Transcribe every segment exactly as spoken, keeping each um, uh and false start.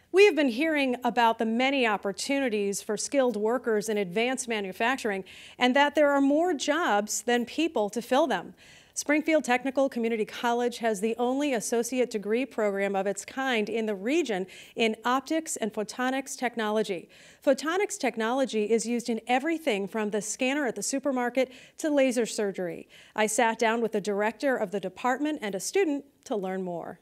We have been hearing about the many opportunities for skilled workers in advanced manufacturing and that there are more jobs than people to fill them. Springfield Technical Community College has the only associate degree program of its kind in the region in optics and photonics technology. Photonics technology is used in everything from the scanner at the supermarket to laser surgery. I sat down with the director of the department and a student to learn more.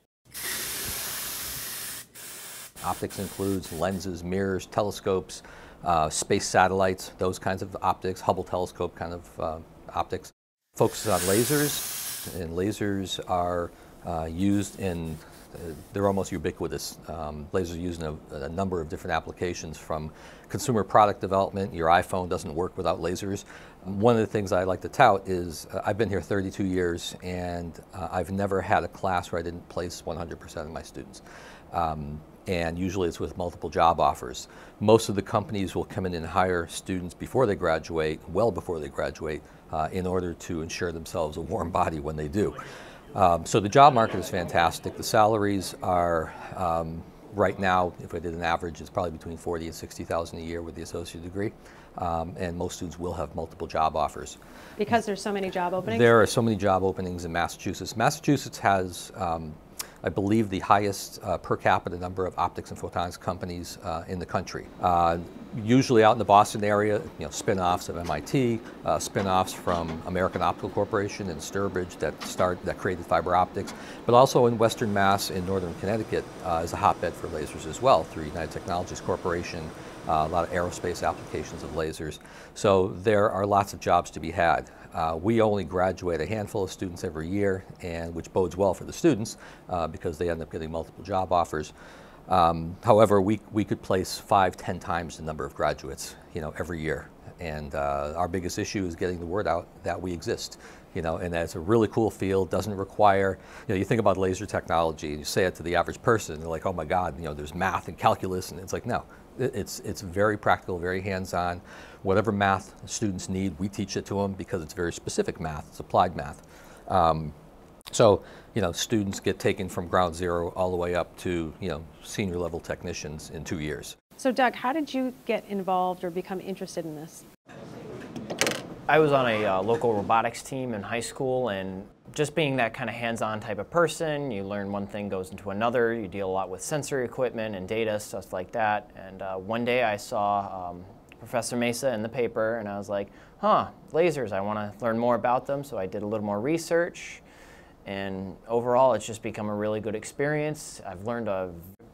Optics includes lenses, mirrors, telescopes, uh, space satellites, those kinds of optics, Hubble telescope kind of uh, optics. Focuses on lasers, and lasers are uh, used in, uh, they're almost ubiquitous. Um, lasers are used in a, a number of different applications, from consumer product development. Your iPhone doesn't work without lasers. One of the things I like to tout is uh, I've been here thirty-two years, and uh, I've never had a class where I didn't place one hundred percent of my students. Um, and usually it's with multiple job offers. Most of the companies will come in and hire students before they graduate, well before they graduate, uh, in order to ensure themselves a warm body when they do. Um, so the job market is fantastic. The salaries are, um, right now, if I did an average, it's probably between forty and sixty thousand a year with the associate degree. Um, and most students will have multiple job offers. Because there's so many job openings? There are so many job openings in Massachusetts. Massachusetts has, um, I believe, the highest uh, per capita number of optics and photonics companies uh, in the country. Uh, usually out in the Boston area, you know, spin-offs of M I T, uh, spin-offs from American Optical Corporation and Sturbridge that start that created fiber optics, but also in Western Mass in Northern Connecticut uh, is a hotbed for lasers as well through United Technologies Corporation. Uh, a lot of aerospace applications of lasers. So there are lots of jobs to be had. Uh, we only graduate a handful of students every year, and which bodes well for the students uh, because they end up getting multiple job offers. Um, however, we, we could place five, ten times the number of graduates, you know, every year. And uh, our biggest issue is getting the word out that we exist. You know, and that's a really cool field, doesn't require, you know, you think about laser technology, and you say it to the average person, they're like, oh my God, you know, there's math and calculus, and it's like, no. It's, it's very practical, very hands-on. Whatever math students need, we teach it to them because it's very specific math, it's applied math. Um, so, you know, students get taken from ground zero all the way up to, you know, senior level technicians in two years. So Doug, how did you get involved or become interested in this? I was on a uh, local robotics team in high school, and just being that kind of hands-on type of person, you learn one thing goes into another. You deal a lot with sensory equipment and data, stuff like that. And uh, one day I saw um, Professor Mesa in the paper, and I was like, huh, lasers, I want to learn more about them. So I did a little more research, and overall it's just become a really good experience. I've learned a,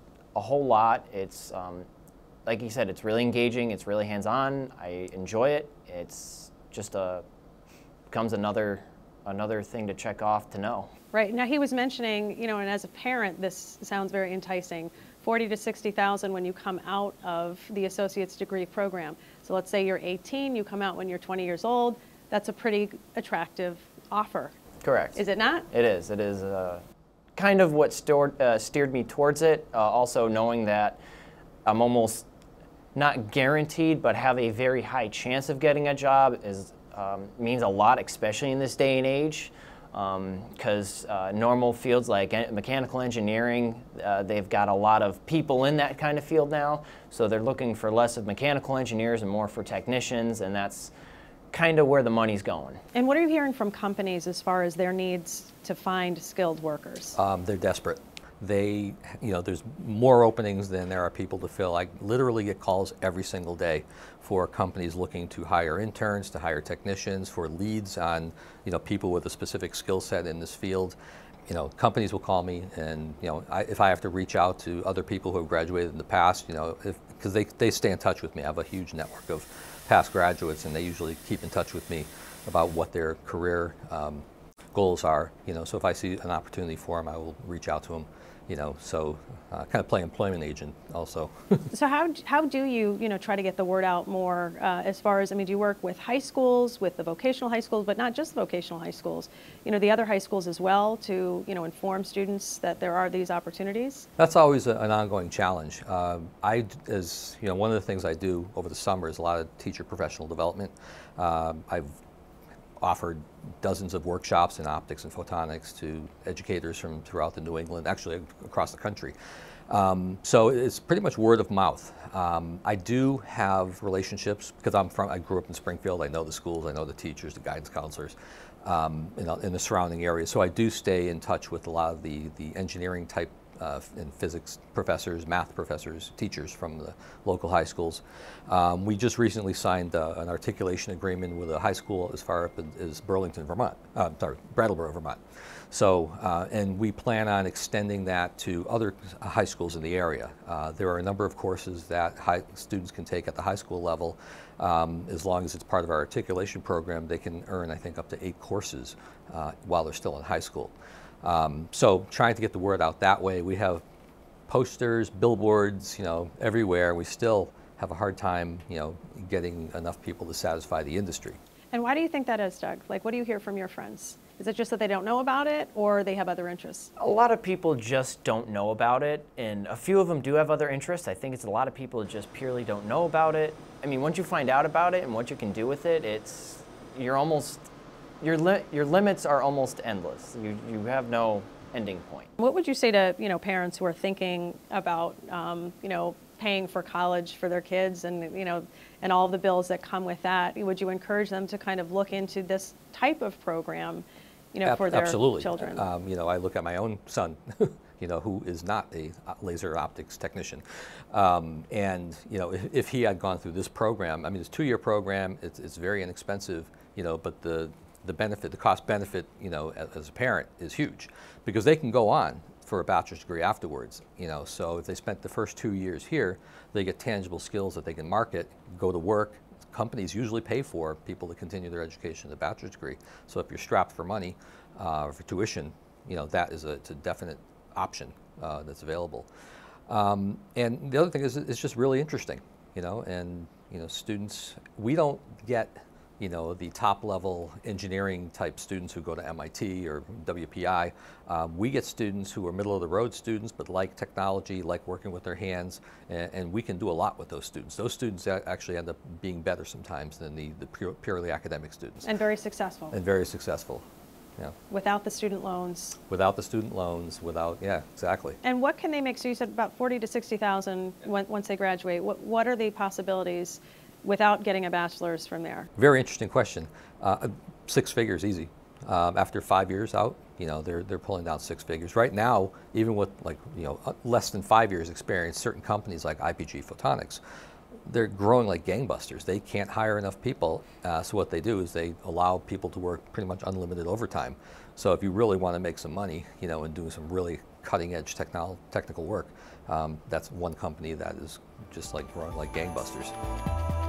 a whole lot. It's, um, like you said, it's really engaging, it's really hands-on. I enjoy it. It's just a, becomes another another thing to check off to know. Right. Now he was mentioning, you know, and as a parent, this sounds very enticing. forty to sixty thousand when you come out of the associate's degree program. So let's say you're eighteen, you come out when you're twenty years old. That's a pretty attractive offer. Correct. Is it not? It is. It is uh, kind of what stored, uh, steered me towards it. Uh, also knowing that I'm almost not guaranteed, but have a very high chance of getting a job is Um, means a lot, especially in this day and age, because um, uh, normal fields like mechanical engineering, uh, they've got a lot of people in that kind of field now, so they're looking for less of mechanical engineers and more for technicians, and that's kind of where the money's going. And what are you hearing from companies as far as their needs to find skilled workers? Um, they're desperate. They, you know, there's more openings than there are people to fill. I literally get calls every single day for companies looking to hire interns, to hire technicians, for leads on, you know, people with a specific skill set in this field. You know, companies will call me, and, you know, I, if I have to reach out to other people who have graduated in the past, you know, because they, they stay in touch with me. I have a huge network of past graduates, and they usually keep in touch with me about what their career um, goals are. You know, so if I see an opportunity for them, I will reach out to them. You know, so uh, kind of play employment agent also. So how, how do you, you know, try to get the word out more uh, as far as, I mean, do you work with high schools, with the vocational high schools, but not just the vocational high schools, you know, the other high schools as well to, you know, inform students that there are these opportunities? That's always a, an ongoing challenge. Uh, I, as, you know, one of the things I do over the summer is a lot of teacher professional development. Uh, I've offered dozens of workshops in optics and photonics to educators from throughout the New England, actually across the country. Um, so it's pretty much word of mouth. Um, I do have relationships because I'm from, I grew up in Springfield. I know the schools, I know the teachers, the guidance counselors um, in, in the surrounding area. So I do stay in touch with a lot of the, the engineering type uh, and physics professors, math professors, teachers from the local high schools. Um, we just recently signed uh, an articulation agreement with a high school as far up as Burlington, Vermont, uh, sorry, Brattleboro, Vermont. So, uh, and we plan on extending that to other high schools in the area. Uh, there are a number of courses that high students can take at the high school level. Um, as long as it's part of our articulation program, they can earn, I think, up to eight courses uh, while they're still in high school. Um, so trying to get the word out that way. We have posters, billboards, you know, everywhere. We still have a hard time, you know, getting enough people to satisfy the industry. And why do you think that is, Doug? Like, what do you hear from your friends? Is it just that they don't know about it, or they have other interests? A lot of people just don't know about it, and a few of them do have other interests. I think it's a lot of people that just purely don't know about it. I mean, once you find out about it and what you can do with it, it's, you're almost, your, li your limits are almost endless. You, you have no ending point. What would you say to, you know, parents who are thinking about, um, you know, paying for college for their kids and, you know, and all of the bills that come with that? Would you encourage them to kind of look into this type of program, you know, for their Absolutely. children? Um, you know, I look at my own son, you know, who is not a laser optics technician. Um, and, you know, if, if he had gone through this program, I mean, it's a two-year program, it's, it's very inexpensive, you know, but the, the benefit, the cost benefit, you know, as, as a parent is huge because they can go on for a bachelor's degree afterwards, you know, so if they spent the first two years here, they get tangible skills that they can market, go to work. Companies usually pay for people to continue their education at a bachelor's degree. So if you're strapped for money, uh, for tuition, you know, that is a, it's a definite option uh, that's available. Um, and the other thing is it's just really interesting, you know, and, you know, students, we don't get, you know, the top level engineering type students who go to M I T or W P I. Um, we get students who are middle of the road students but like technology, like working with their hands, and, and we can do a lot with those students. Those students actually end up being better sometimes than the, the pure, purely academic students. And very successful. And very successful, yeah. Without the student loans. Without the student loans, without, yeah, exactly. And what can they make? So you said about forty to sixty thousand once they graduate. What, what are the possibilities without getting a bachelor's from there? Very interesting question. Uh, six figures, easy. Um, after five years out, you know, they're they're pulling down six figures. Right now, even with like you know less than five years experience, certain companies like I P G Photonics, they're growing like gangbusters. They can't hire enough people, uh, so what they do is they allow people to work pretty much unlimited overtime. So if you really want to make some money, you know, and doing some really cutting-edge technol technical work, um, that's one company that is just like growing like gangbusters.